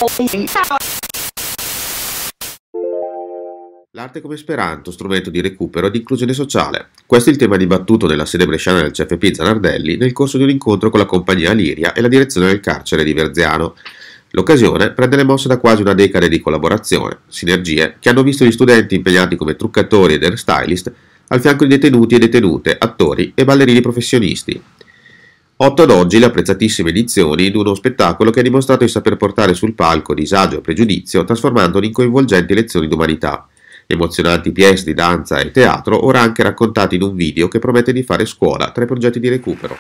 L'arte come Esperanto, strumento di recupero e di inclusione sociale. Questo è il tema dibattuto nella sede bresciana del CFP Zanardelli nel corso di un incontro con la compagnia Liria e la direzione del carcere di Verziano. L'occasione prende le mosse da quasi una decade di collaborazione, sinergie che hanno visto gli studenti impegnati come truccatori ed hairstylist al fianco di detenuti e detenute, attori e ballerini professionisti. 8 ad oggi le apprezzatissime edizioni di uno spettacolo che ha dimostrato di saper portare sul palco disagio e pregiudizio trasformandoli in coinvolgenti lezioni d'umanità. Emozionanti pièce di danza e teatro ora anche raccontati in un video che promette di fare scuola tra i progetti di recupero.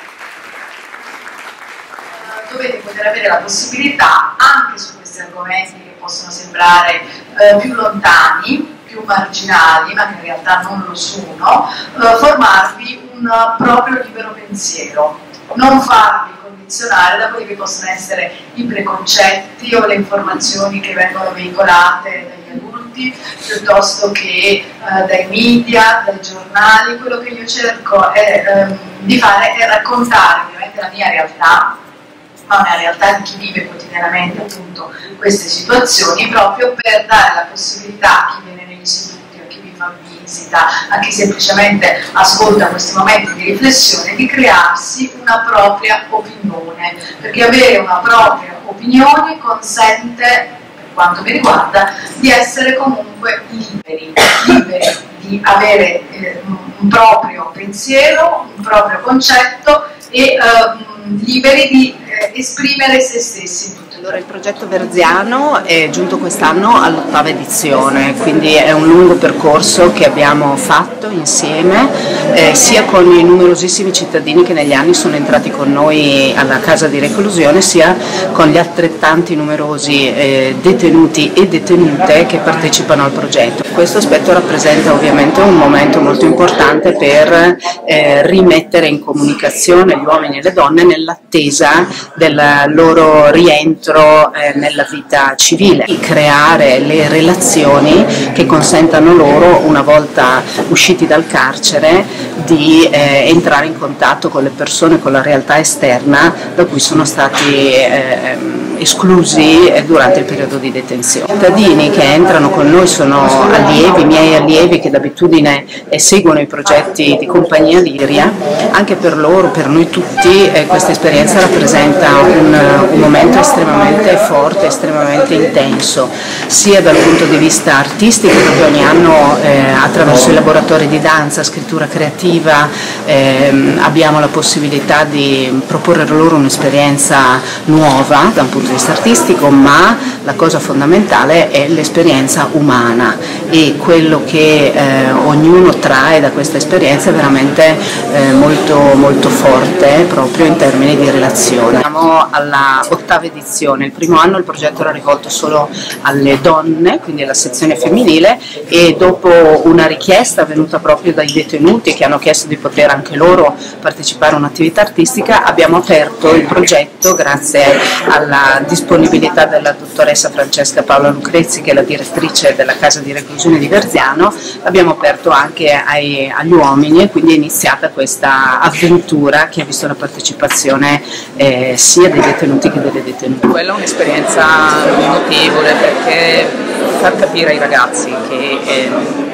Dovete poter avere la possibilità anche su questi argomenti che possono sembrare più lontani, più marginali, ma che in realtà non lo sono, formarvi un proprio libero pensiero, non farvi condizionare da quelli che possono essere i preconcetti o le informazioni che vengono veicolate dagli adulti, piuttosto che dai media, dai giornali. Quello che io cerco di fare è raccontare ovviamente la mia realtà, ma una realtà di chi vive quotidianamente appunto queste situazioni, proprio per dare la possibilità a chi viene negli istituti, a chi vi fa visita, a chi semplicemente ascolta questi momenti di riflessione, di crearsi una propria opinione, perché avere una propria opinione consente, per quanto mi riguarda, di essere comunque liberi di avere un proprio pensiero, un proprio concetto e liberi di esprimere se stessi in tutto. Allora, il progetto Verziano è giunto quest'anno all'8ª edizione, quindi è un lungo percorso che abbiamo fatto insieme, sia con i numerosissimi cittadini che negli anni sono entrati con noi alla casa di reclusione, sia con gli altrettanti numerosi detenuti e detenute che partecipano al progetto. Questo aspetto rappresenta ovviamente un momento molto importante per rimettere in comunicazione gli uomini e le donne nell'attesa del loro rientro nella vita civile, di creare le relazioni che consentano loro, una volta usciti dal carcere, di entrare in contatto con le persone, con la realtà esterna da cui sono stati esclusi durante il periodo di detenzione. I cittadini che entrano con noi sono allievi, miei allievi che d'abitudine seguono i progetti di compagnia Liria. Anche per loro, per noi tutti, questa esperienza rappresenta un momento estremamente forte, estremamente intenso, sia dal punto di vista artistico, perché ogni anno attraverso i laboratori di danza, scrittura creativa, abbiamo la possibilità di proporre loro un'esperienza nuova da un punto di vista artistico, ma la cosa fondamentale è l'esperienza umana, e quello che ognuno trae da questa esperienza è veramente molto forte, proprio in termini di relazione. Siamo alla 8ª edizione. Il primo anno il progetto era rivolto solo alle donne, quindi alla sezione femminile, e dopo una richiesta venuta proprio dai detenuti che hanno chiesto di poter anche loro partecipare a un'attività artistica, abbiamo aperto il progetto grazie alla disponibilità della dottoressa Francesca Paola Lucrezzi, che è la direttrice della casa di reclusione di Verziano. L'abbiamo aperto anche agli uomini, e quindi è iniziata questa avventura che ha visto la partecipazione sia dei detenuti che delle detenute. Quella è un'esperienza notevole, perché far capire ai ragazzi che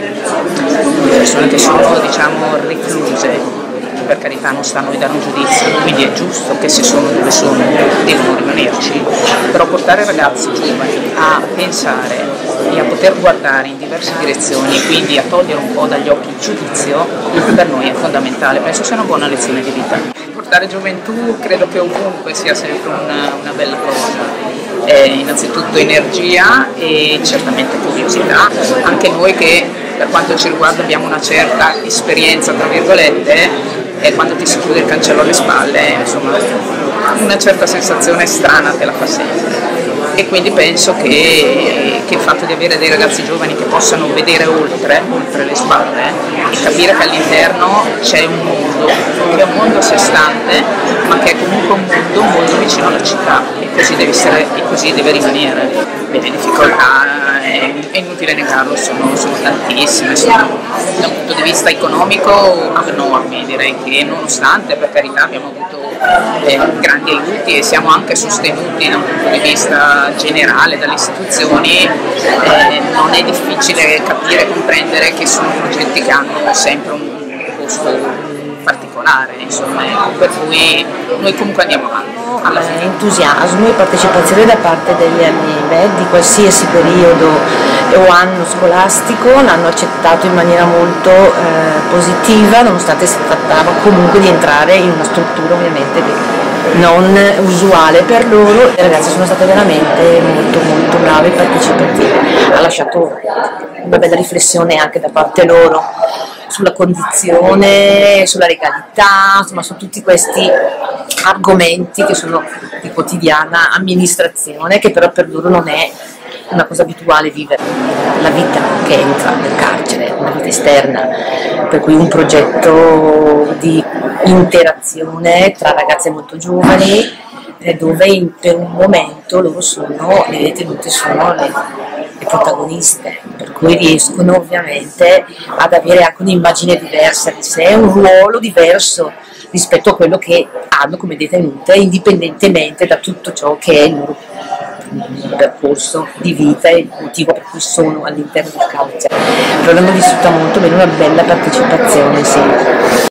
persone che sono, diciamo, recluse, per carità non sta a noi dare un giudizio, quindi è giusto che se sono dove sono devono rimanerci, però portare i ragazzi giovani a pensare e a poter guardare in diverse direzioni, quindi a togliere un po' dagli occhi il giudizio, per noi è fondamentale, penso sia una buona lezione di vita. Portare gioventù credo che ovunque sia sempre una bella cosa, innanzitutto energia e certamente curiosità. Anche noi che per quanto ci riguarda abbiamo una certa esperienza, tra virgolette, e quando ti si chiude il cancello alle spalle, insomma, una certa sensazione strana te la fa sempre. E quindi penso che il fatto di avere dei ragazzi giovani che possano vedere oltre le spalle e capire che all'interno c'è un mondo, che è un mondo a sé stante, ma che è comunque un mondo molto vicino alla città, e così deve essere e così deve rimanere. Le difficoltà, è inutile negarlo, sono tantissime, da un punto di vista economico abnormi, direi che nonostante, per carità, abbiamo avuto grandi aiuti e siamo anche sostenuti da un punto di vista generale dalle istituzioni, non è difficile capire e comprendere che sono progetti che hanno sempre un costo particolare, insomma, per cui noi comunque andiamo avanti. Entusiasmo e partecipazione da parte degli allievi di qualsiasi periodo o anno scolastico l'hanno accettato in maniera molto positiva, nonostante si trattava comunque di entrare in una struttura ovviamente non usuale per loro. Le ragazze sono state veramente molto molto brave e partecipative, ha lasciato una bella riflessione anche da parte loro sulla condizione, sulla legalità, insomma su tutti questi argomenti che sono di quotidiana amministrazione, che però per loro non è una cosa abituale vivere. La vita che entra nel carcere, una vita esterna, per cui un progetto di interazione tra ragazze molto giovani, dove per un momento loro sono, le detenute sono le protagoniste, per cui riescono ovviamente ad avere anche un'immagine diversa di sé, un ruolo diverso rispetto a quello che hanno come detenute, indipendentemente da tutto ciò che è il loro percorso di vita e il motivo per cui sono all'interno del carcere. Però l'hanno vissuta molto bene, una bella partecipazione, sì.